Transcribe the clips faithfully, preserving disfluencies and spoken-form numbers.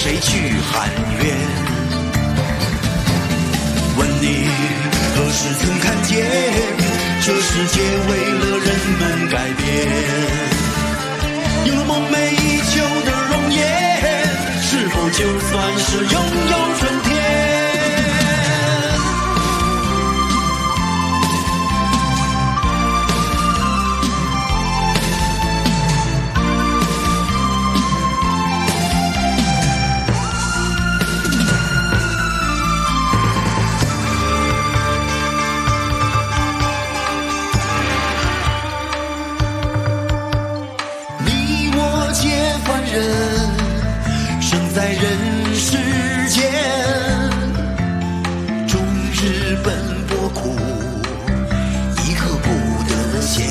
谁去喊冤？问你何时曾看见，这世界为了人们改变？有了梦寐以求的容颜，是否就算是拥有春天？生在人世间，终日奔波苦，一刻不得闲。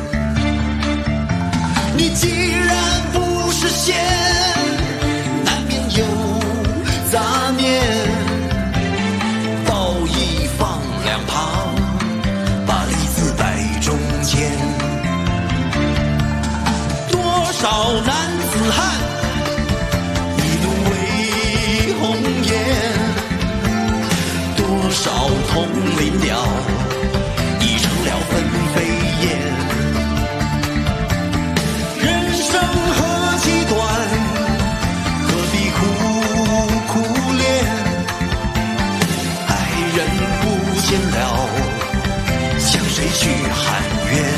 你既然不是仙，难免有杂念，道义放两旁，把利字摆中间。多少男子汉多少同林鸟，已成了纷飞燕。人生何其短，何必苦苦恋？爱人不见了，向谁去喊冤？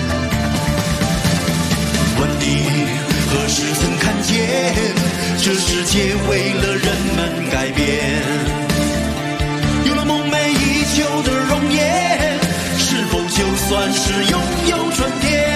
问你何时曾看见，这世界为了人们改变？旧的容颜，是否就算是拥有春天？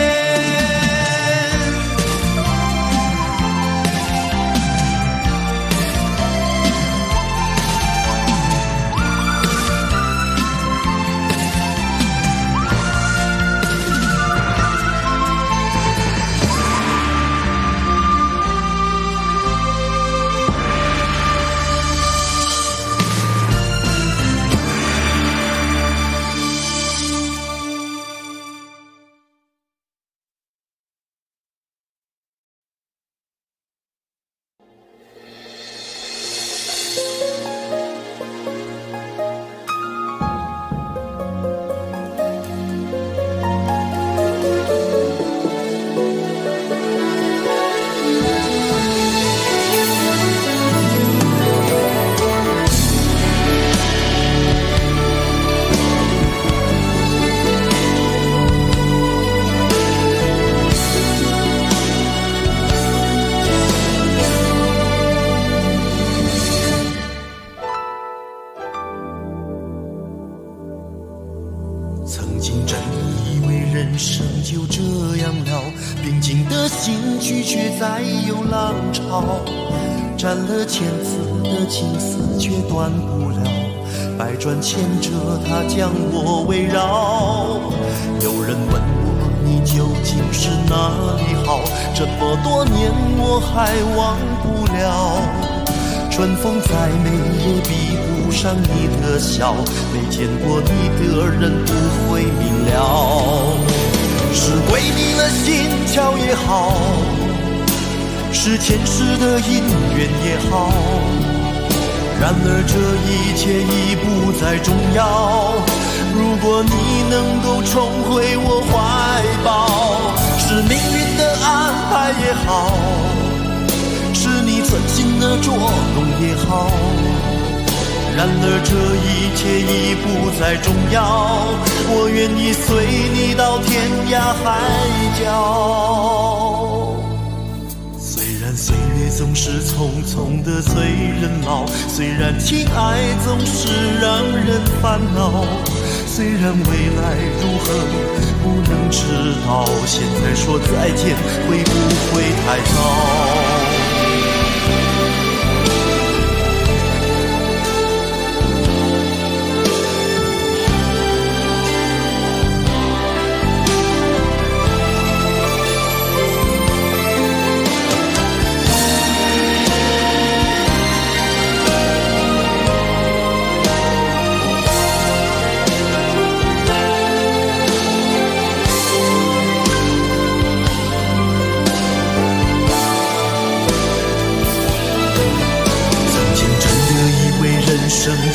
曾经真以为人生就这样了，平静的心绪却再有浪潮，斩了千次的情丝却断不了，百转千折它将我围绕。有人问我你究竟是哪里好，这么多年我还忘不了。春风再美也比不上你的笑，没见过你的人不会明了。是鬼迷了心窍也好，是前世的因缘也好，然而这一切已不再重要。如果你能够重回我怀抱，是命运的安排也好，是你存心的捉弄也好，然而这一切已不再重要。我愿意随你到天涯海角。虽然岁月总是匆匆的随人老，虽然情爱总是让人烦恼，虽然未来如何不能知道，现在说再见会不会太早？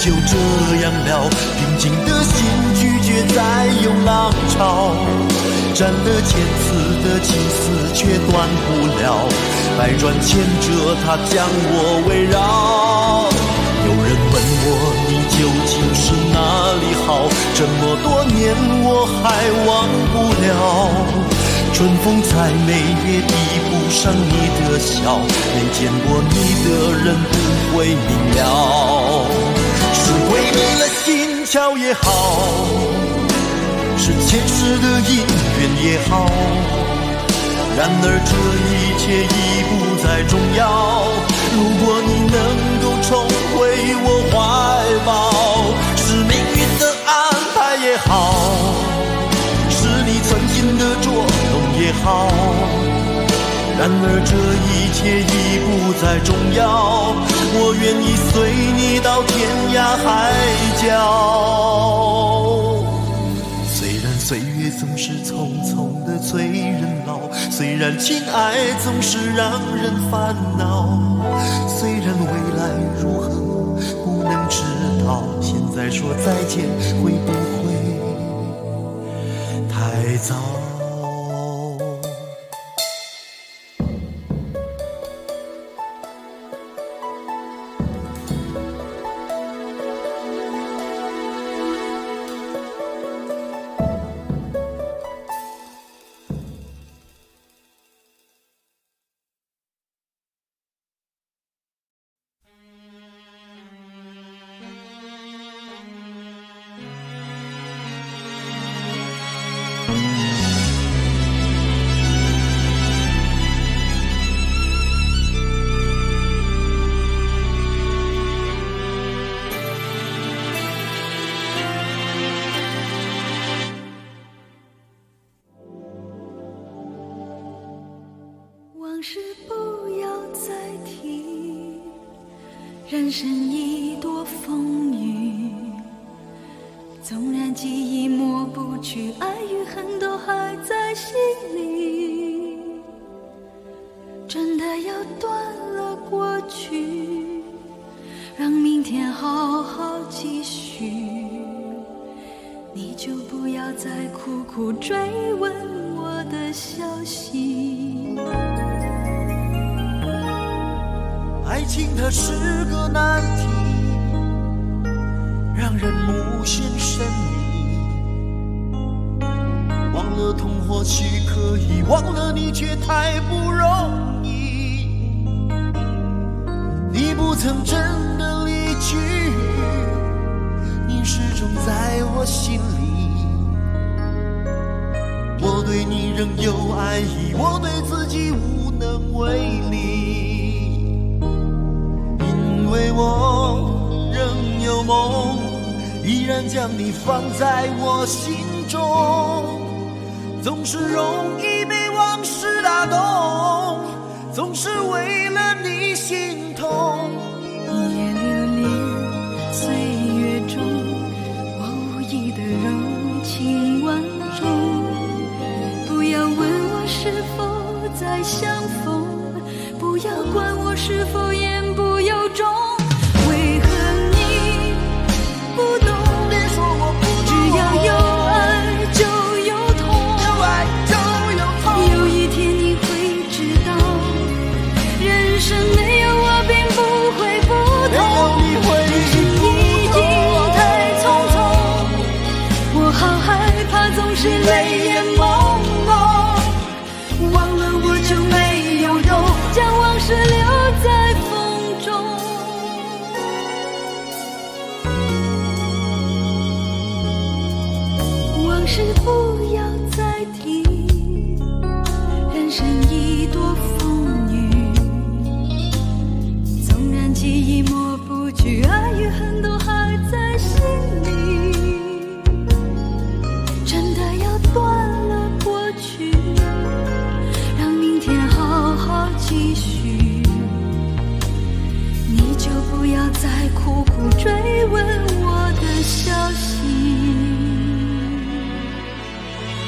就这样了，平静的心拒绝再有浪潮，斩了千次的情丝却断不了，百转千折它将我围绕。有人问我你究竟是哪里好，这么多年我还忘不了，春风再美也比不上你的笑，没见过你的人不会明了，是鬼迷了心窍也好，是前世的因缘也好，然而这一切已不再重要，如果你能够重回我怀抱，是命运的安排也好，是你存心的捉弄也好，然而这一切已不再重要，我愿意随你到天涯海角。虽然岁月总是匆匆的催人老，虽然情爱总是让人烦恼，虽然未来如何不能知道，现在说再见会不会太早？ 人生一多风雨，纵然记忆抹不去，爱与恨都还在心里，真的要断了过去，让明天好好继续，你就不要再苦苦追问我的消息。 爱情它是个难题，让人无限神秘，忘了痛或许可以，忘了你却太不容易，你不曾真的离去，你始终在我心里，我对你仍有爱意，我对自己无能为力，因为我仍有梦，依然将你放在我心中，总是容易被往事打动，总是为了你心痛。 一夜流连岁月中，我无意的柔情万种，不要问我是否再相逢，不要管我是否言不由衷，为何你不懂？ 别说我不懂， 只要有爱就有痛， 有爱就有痛， 有一天你会知道，人生没有我并不会不同，人生已经太匆匆，我好害怕总是泪眼朦胧，忘了我就没有用，将往事留在风中。往事不要再提，人生已多风雨，纵然记忆抹不去，爱与恨都还在心里，真的要断了过去，让明天好好继续，你就不要再苦苦追问我的消息。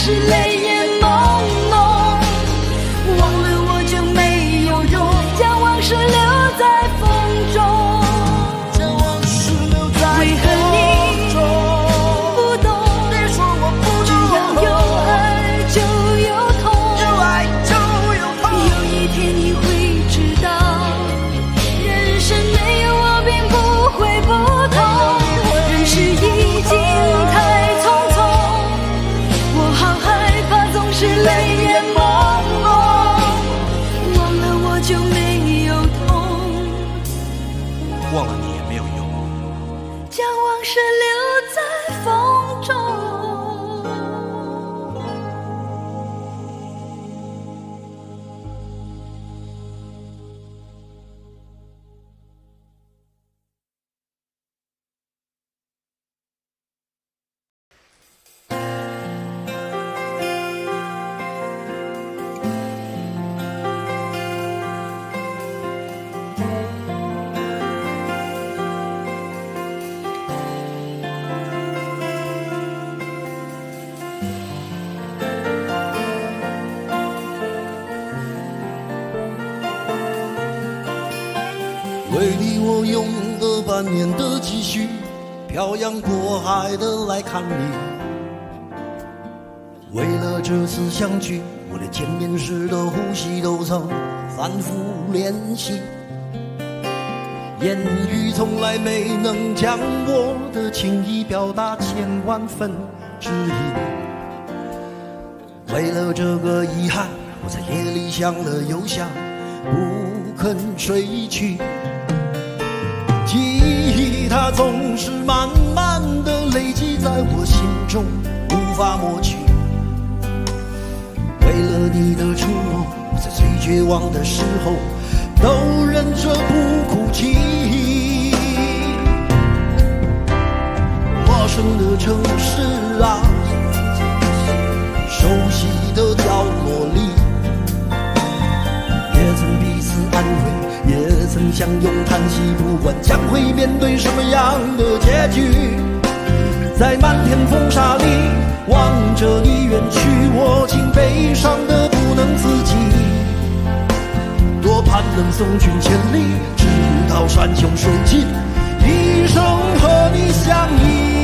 是泪眼朦胧。忘了我就没有用，将往事留在风中。 将往事留在风中。 为何你不懂？ 你说我不懂。 只要有爱就有痛， 有爱就有痛。 有一天你会知道，人生没有我并不会不同。人世已经太匆匆，我好害怕总是泪眼朦胧。忘了我就没有痛， 忘了你也没有用。 将往事留在风中。 为你我用了半年的积蓄，漂洋过海的来看你。为了这次相聚，我连见面时的呼吸都曾反复练习。言语从来没能将我的情意表达千万分之一。为了这个遗憾，我在夜里想了又想，不肯睡去。记忆它总是慢慢的累积在我心中，无法抹去。为了你的承诺，我在最绝望的时候都忍着不哭泣。陌生的城市啊，熟悉的角落里，也曾彼此安慰，也曾相拥叹息，不管将会面对什么样的结局。在漫天风沙里望着你远去，我竟悲伤得不能自己。多盼能送君千里，直到山穷水尽，一生和你相依。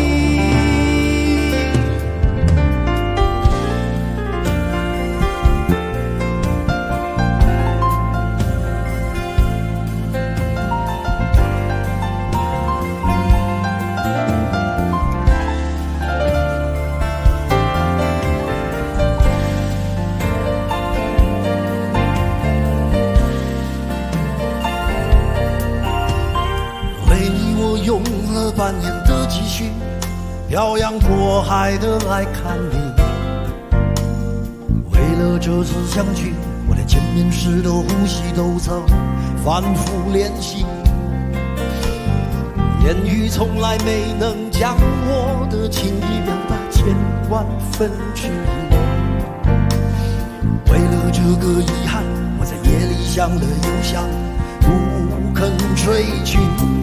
用了半年的积蓄，漂洋过海的来看你。为了这次相聚，我连见面时的呼吸都曾反复练习。言语从来没能将我的情意表达千万分之一。为了这个遗憾，我在夜里想了又想，不肯睡去。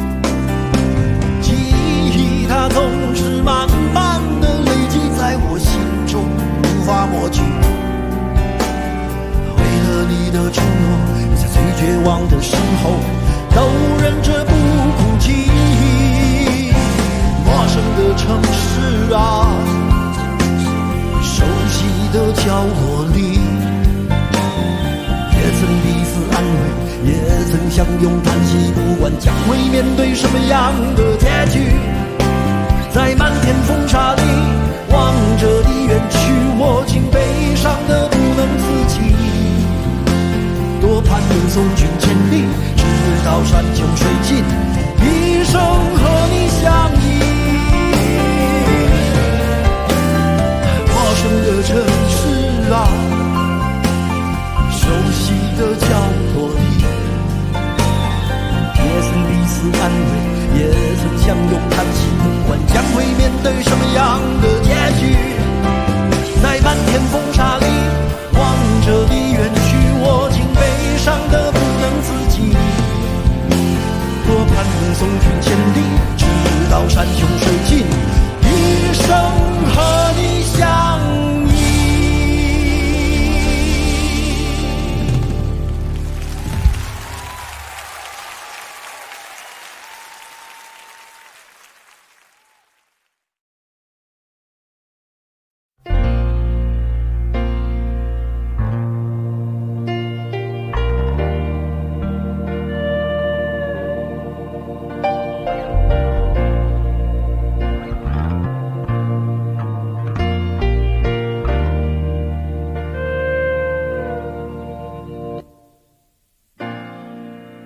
它总是慢慢的累积在我心中，无法抹去。为了你的承诺，在最绝望的时候都忍着不哭泣。陌生的城市啊，熟悉的角落里，也曾彼此安慰，也曾相拥叹息，不管将会面对什么样的结局。在漫天风沙里望着你远去，我竟悲伤得不能自己。多盼能送君千里，直到山穷水尽，一生和你相依。陌生的城市啊，熟悉的角落里，也曾彼此安慰，也曾相拥叹息，不管将会面对什么样的结局。在漫天风沙里望着你远去，我竟悲伤得不能自己。多盼能送君千里，直到山穷水尽，一生和你相依。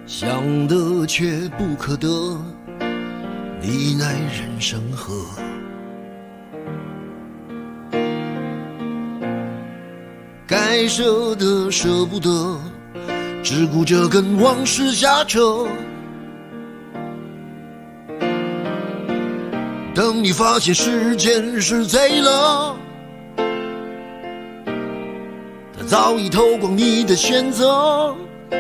想得却不可得，你奈人生何？该舍的舍不得，只顾着跟往事瞎扯。等你发现时间是贼了，它早已偷光你的选择。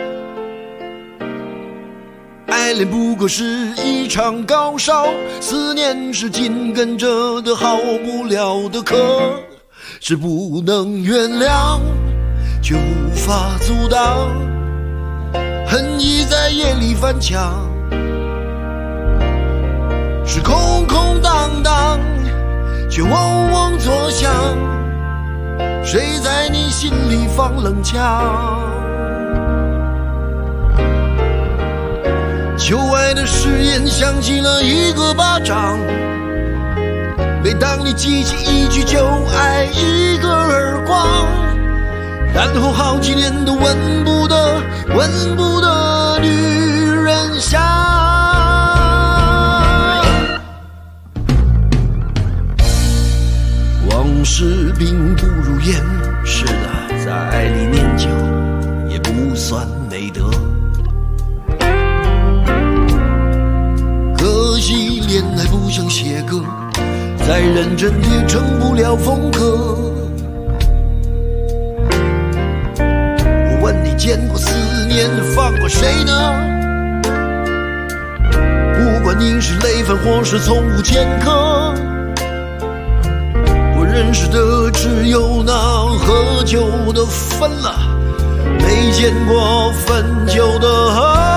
爱恋不过是一场高烧，思念是紧跟着的好不了的渴，是不能原谅却无法阻挡，恨意在夜里翻墙，是空空荡荡却嗡嗡作响，谁在你心里放冷枪？旧爱的誓言响起了一个巴掌，每当你记起一句就爱一个耳光，然后好几年都闻不得闻不得女人香。往事并不如烟，是的，在爱里念旧也不算美德。可惜恋爱不像写歌，再认真也成不了风格。我问你见过思念放过谁呢？不管你是累犯或是从无前科，我认识的只有那喝酒的分了，没见过分酒的喝。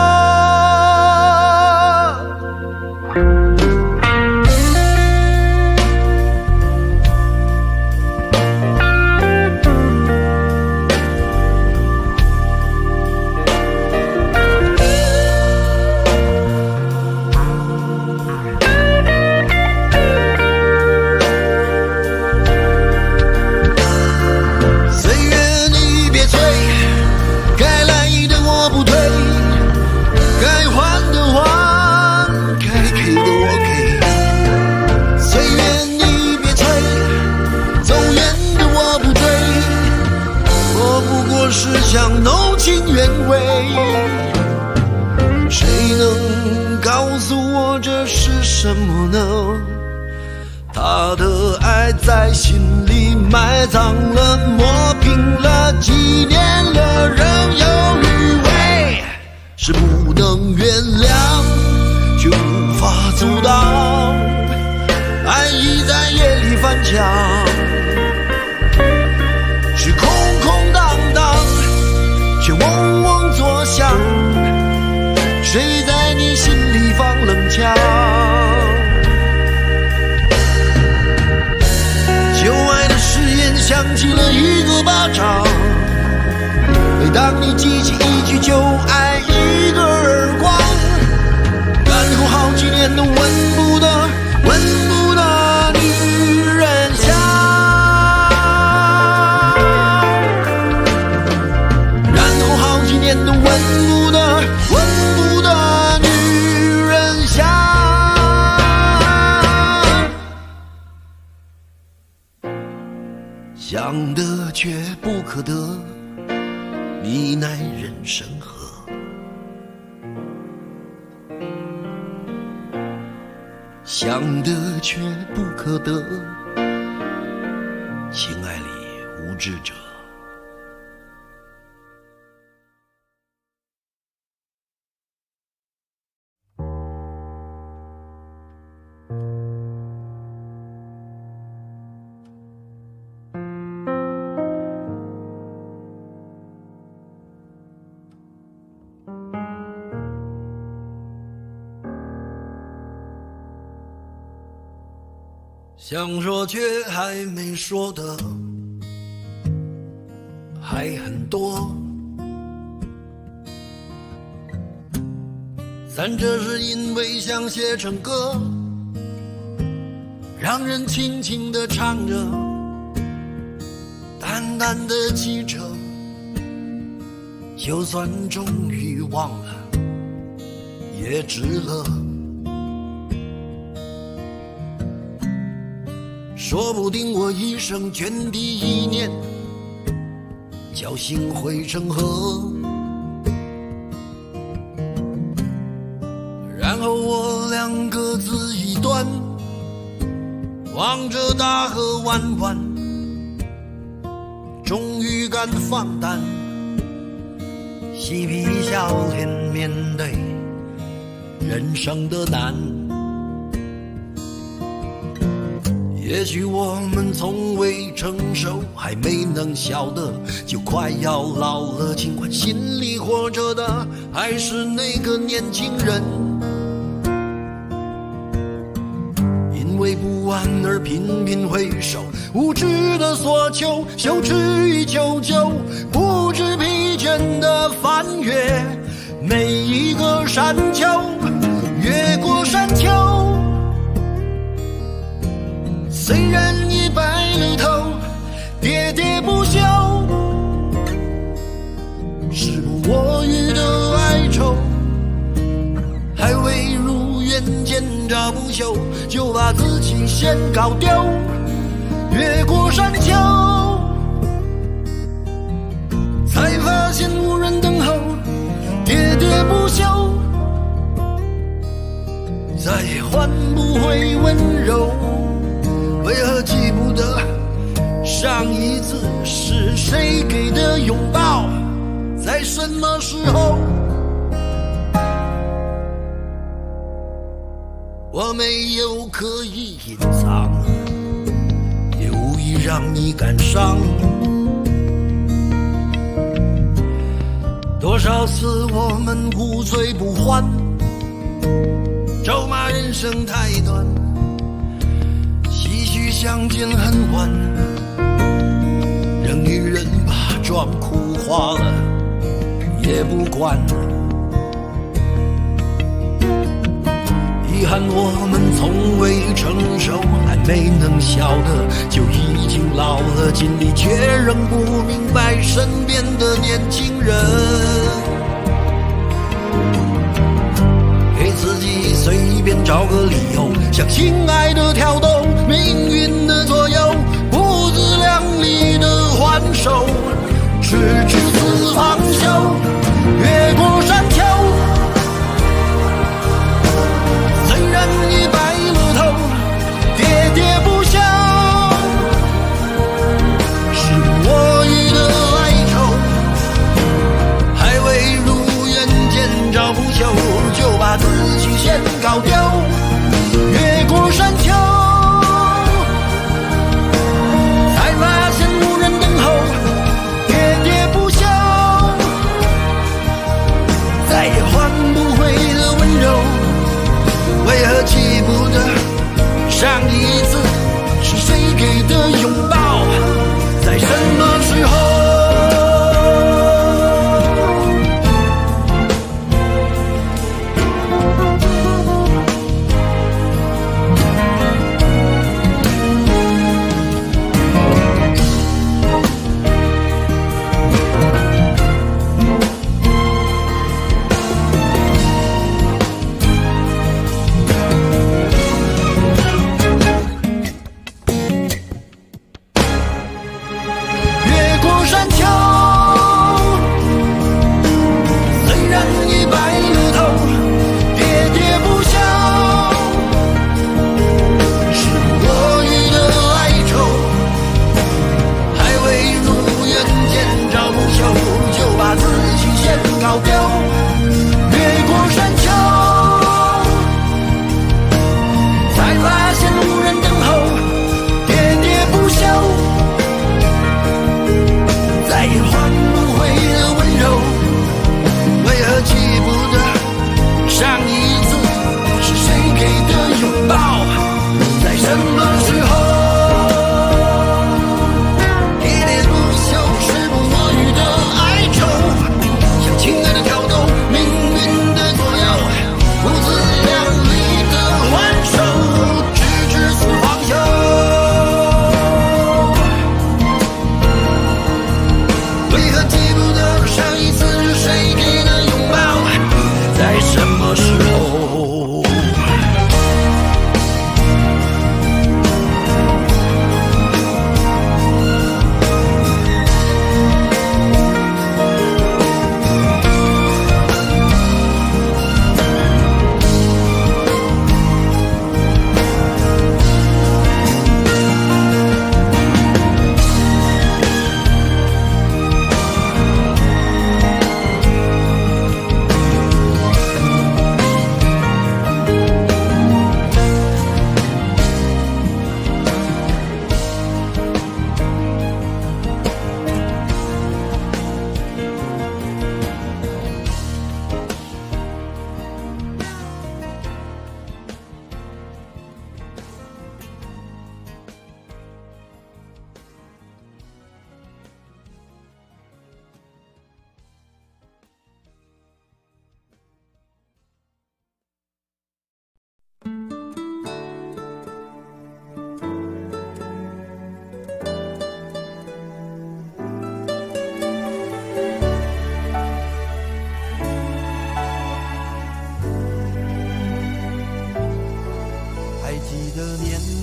想浓情原味，谁能告诉我这是什么呢？他的爱在心里埋葬了，磨平了，几年了仍有余味，是不能原谅却无法阻挡，爱意在夜里翻墙，是空空荡荡却嗡嗡作响，谁在你心里放冷枪？旧爱的誓言响起了一个巴掌，每当你记起一句就爱一个耳光，然后好几年都闻不得闻不得女人香，都闻不得闻不得女人香。想得却不可得，你奈人生何？想得却不可得，情爱里无知者。想说却还没说的还很多，但这是因为想写成歌，让人轻轻地唱着，淡淡的记着， 就算终于忘了，也值了。说不定我一生涓滴一念，侥幸汇成河。然后我俩各自一端，望着大河弯弯，终于敢放胆，嬉皮笑脸面对人生的难。也许我们从未成熟，还没能晓得，就快要老了，尽管心里活着的还是那个年轻人。因为不安而频频回首，无知的索求，羞耻与求救，不知疲倦的翻越每一个山丘，越过山丘。虽然已白了头，喋喋不休，时不我予的哀愁，还未如愿见着不朽，就把自己先搞丢。越过山丘，才发现无人等候，喋喋不休，再也换不回温柔。为何记不得上一次是谁给的拥抱，在什么时候？我没有刻意隐藏，也无意让你感伤。多少次我们无醉不欢，咒骂人生太短，相见恨晚，让女人把妆哭花了也不管。遗憾我们从未成熟，还没能晓得，就已经老了，尽力却仍不明白身边的年轻人。给自己随便找个理由，向亲爱的挑逗，命运的左右，不自量力的还手，直至死方休。越过山丘，虽然已白了头，喋喋不休，时不我予的哀愁，还未如愿见着不朽，就把自己先搞丢。越过山丘，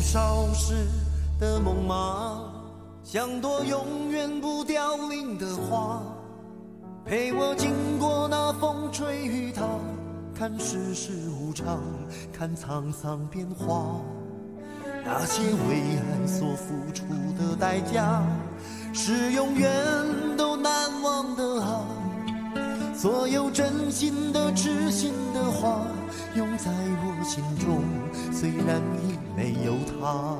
少时的梦吗？像朵永远不凋零的花，陪我经过那风吹雨打，看世事无常，看沧桑变化。那些为爱所付出的代价，是永远都难忘的啊！所有真心的、痴心的话，永在我心中，虽然已没有他。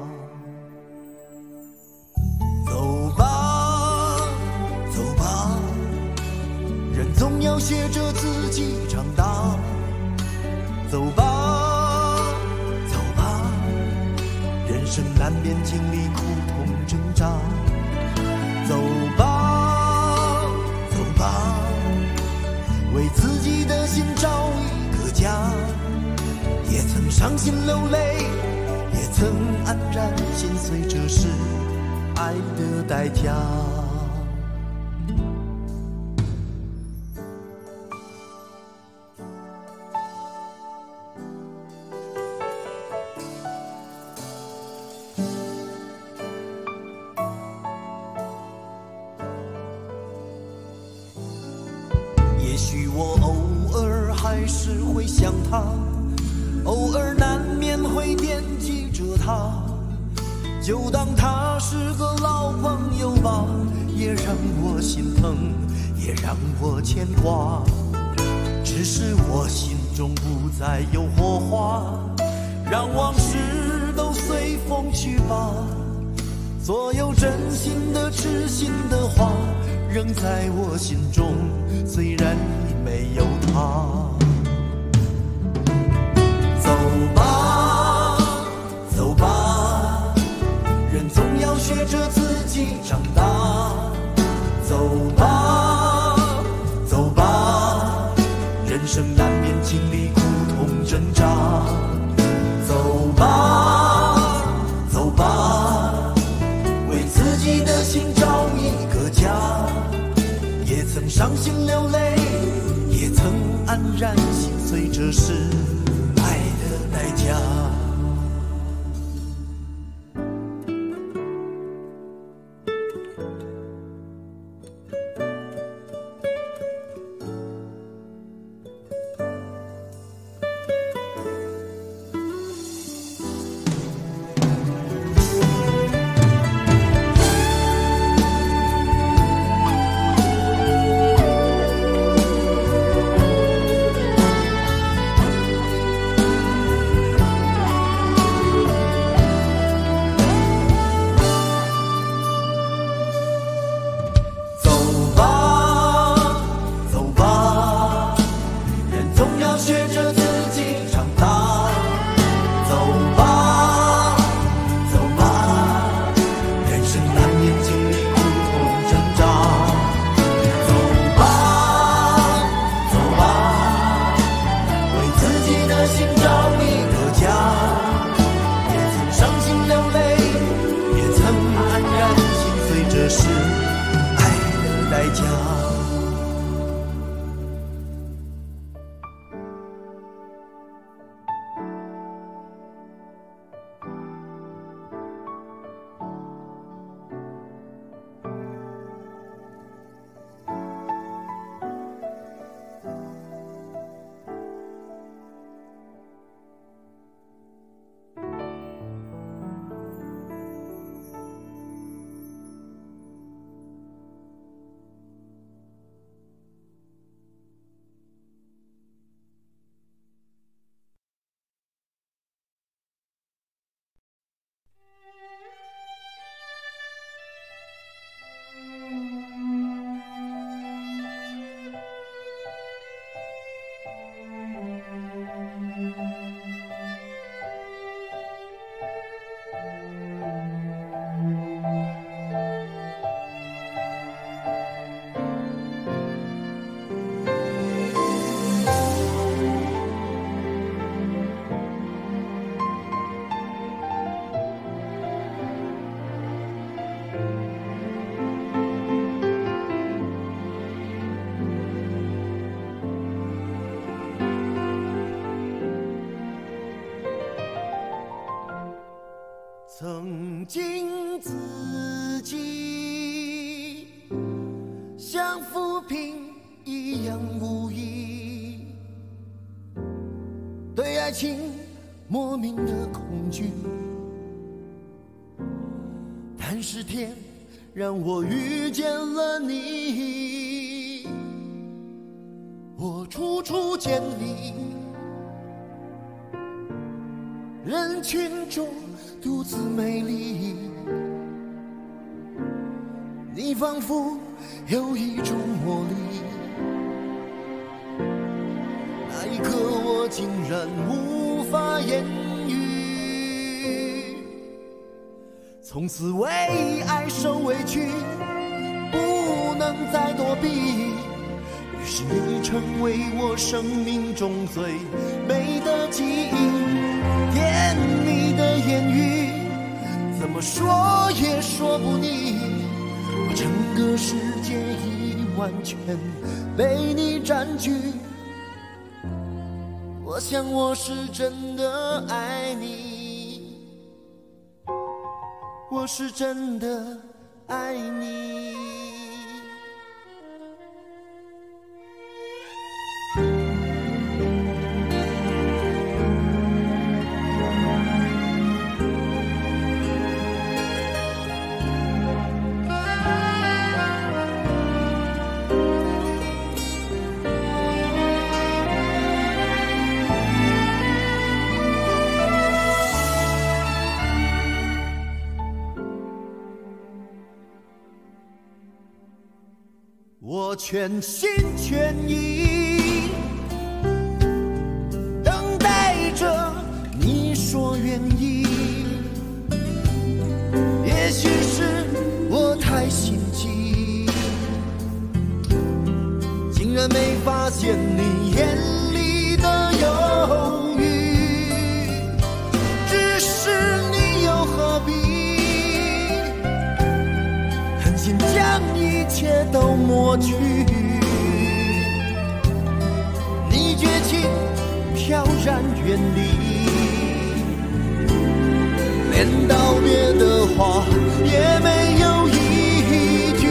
走吧，走吧，人总要学着自己长大。走吧，走吧，人生难免经历苦痛挣扎。走吧，走吧，为自己的心找一个家。也曾伤心流泪，也曾黯然心碎，这是爱的代价。也许我偶尔还是会想他，偶尔难免会惦记着他，就当他是个老朋友吧，也让我心疼，也让我牵挂。只是我心中不再有火花，让往事都随风去吧。所有真心的、痴心的话，仍在我心中，虽然已没有他。走吧，走吧，人总要学着自己长大。走吧，走吧，人生难免经历苦痛挣扎。走吧，走吧，为自己的心找一个家。也曾伤心流泪，也曾黯然心碎，这是爱的代价。 曾经自己像浮萍一样无依，对爱情莫名的恐惧，但是天让我遇见了你，我处处见你，人群中独自美丽，你仿佛有一种魔力，那一刻我竟然无法言语，从此为爱受委屈，不能再躲避，于是你成为我生命中最美的记忆。甜蜜的言语怎么说也说不腻，我整个世界已完全被你占据，我想我是真的爱你，我是真的爱你。我全心全意等待着你说愿意，也许是我太心急，竟然没发现你眼里的犹豫，只是你又何必狠心将一切都抹去，你绝情飘然远离，连道别的话也没有一句，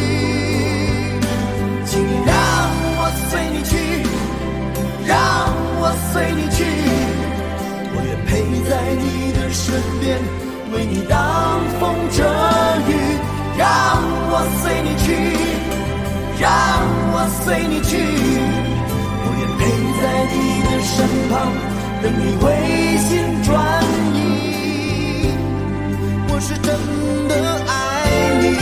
请让我随你去，让我随你去，我愿陪在你的身边，为你挡风遮雨，让我随你去，让我随你去，我愿陪在你的身旁，等你回心转意，我是真的爱你，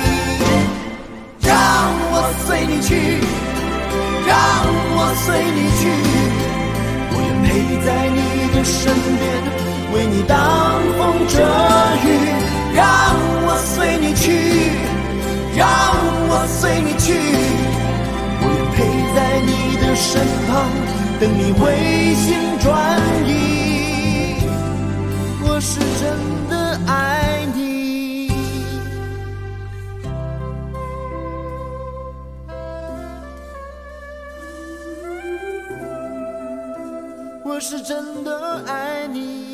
让我随你去，让我随你去，我愿陪在你的身边，为你挡风遮雨，让我随你去，让我随你去，我愿陪在你的身旁，等你回心转意，我是真的爱你，我是真的爱你。